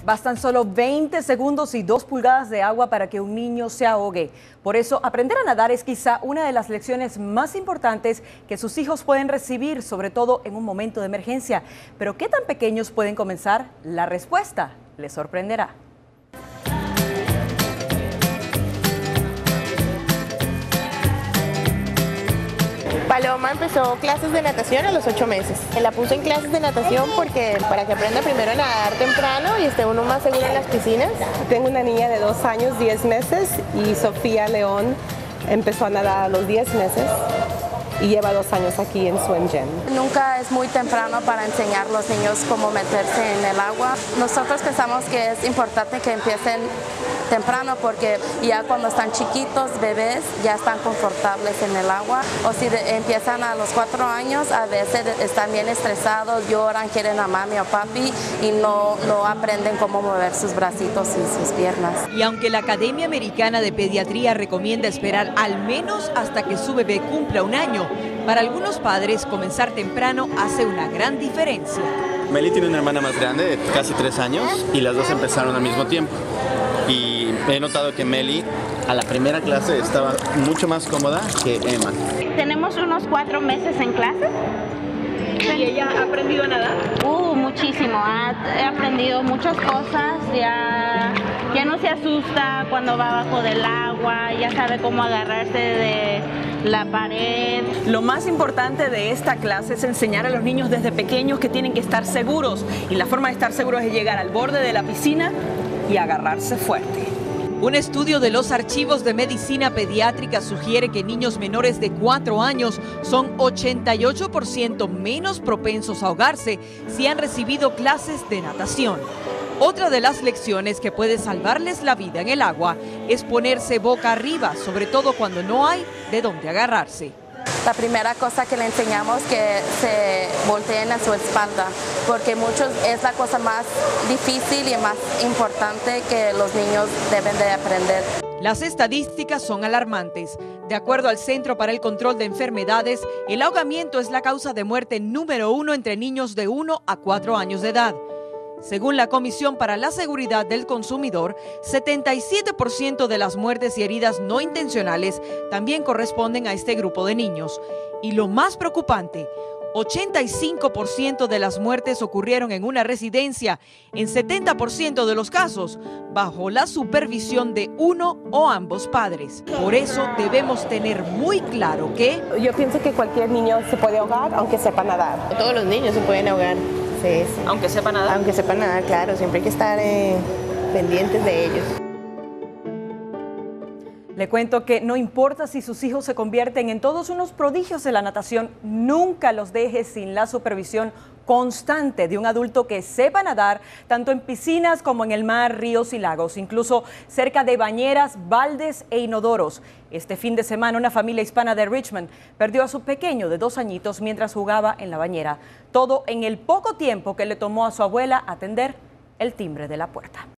Bastan solo 20 segundos y 2 pulgadas de agua para que un niño se ahogue. Por eso, aprender a nadar es quizá una de las lecciones más importantes que sus hijos pueden recibir, sobre todo en un momento de emergencia. Pero ¿qué tan pequeños pueden comenzar? La respuesta les sorprenderá. Paloma empezó clases de natación a los 8 meses. La puse en clases de natación para que aprenda primero a nadar temprano y esté uno más seguro en las piscinas. Tengo una niña de 2 años, 10 meses y Sofía León empezó a nadar a los 10 meses y lleva 2 años aquí en Swim Gym. Nunca es muy temprano para enseñar a los niños cómo meterse en el agua. Nosotros pensamos que es importante que empiecen temprano porque ya cuando están chiquitos, bebés, ya están confortables en el agua. O si empiezan a los 4 años, a veces están bien estresados, lloran, quieren a mami o papi y no aprenden cómo mover sus bracitos y sus piernas. Y aunque la Academia Americana de Pediatría recomienda esperar al menos hasta que su bebé cumpla 1 año, para algunos padres comenzar temprano hace una gran diferencia. Meli tiene una hermana más grande de casi 3 años y las dos empezaron al mismo tiempo. Y he notado que Meli a la primera clase estaba mucho más cómoda que Emma. Tenemos unos 4 meses en clase. ¿Y ella ha aprendido a nadar? Muchísimo. He aprendido muchas cosas. Ya no se asusta cuando va abajo del agua. Ya sabe cómo agarrarse de la pared. Lo más importante de esta clase es enseñar a los niños desde pequeños que tienen que estar seguros. Y la forma de estar seguros es llegar al borde de la piscina y agarrarse fuerte. Un estudio de los archivos de medicina pediátrica sugiere que niños menores de 4 años son 88% menos propensos a ahogarse si han recibido clases de natación. Otra de las lecciones que puede salvarles la vida en el agua es ponerse boca arriba, sobre todo cuando no hay de dónde agarrarse. La primera cosa que le enseñamos es que se volteen a su espalda, porque es la cosa más difícil y más importante que los niños deben de aprender. Las estadísticas son alarmantes. De acuerdo al Centro para el Control de Enfermedades, el ahogamiento es la causa de muerte número 1 entre niños de 1 a 4 años de edad. Según la Comisión para la Seguridad del Consumidor, 77% de las muertes y heridas no intencionales también corresponden a este grupo de niños. Y lo más preocupante, 85% de las muertes ocurrieron en una residencia, en 70% de los casos, bajo la supervisión de uno o ambos padres. Por eso debemos tener muy claro que Yo pienso que cualquier niño se puede ahogar aunque sepa nadar. Todos los niños se pueden ahogar. Sí. Aunque sepa nadar. Aunque sepan nadar, claro, siempre hay que estar pendientes de ellos. Le cuento que no importa si sus hijos se convierten en todos unos prodigios de la natación, nunca los deje sin la supervisión constante de un adulto que sepa nadar, tanto en piscinas como en el mar, ríos y lagos, incluso cerca de bañeras, baldes e inodoros. Este fin de semana, una familia hispana de Richmond perdió a su pequeño de 2 añitos mientras jugaba en la bañera. Todo en el poco tiempo que le tomó a su abuela atender el timbre de la puerta.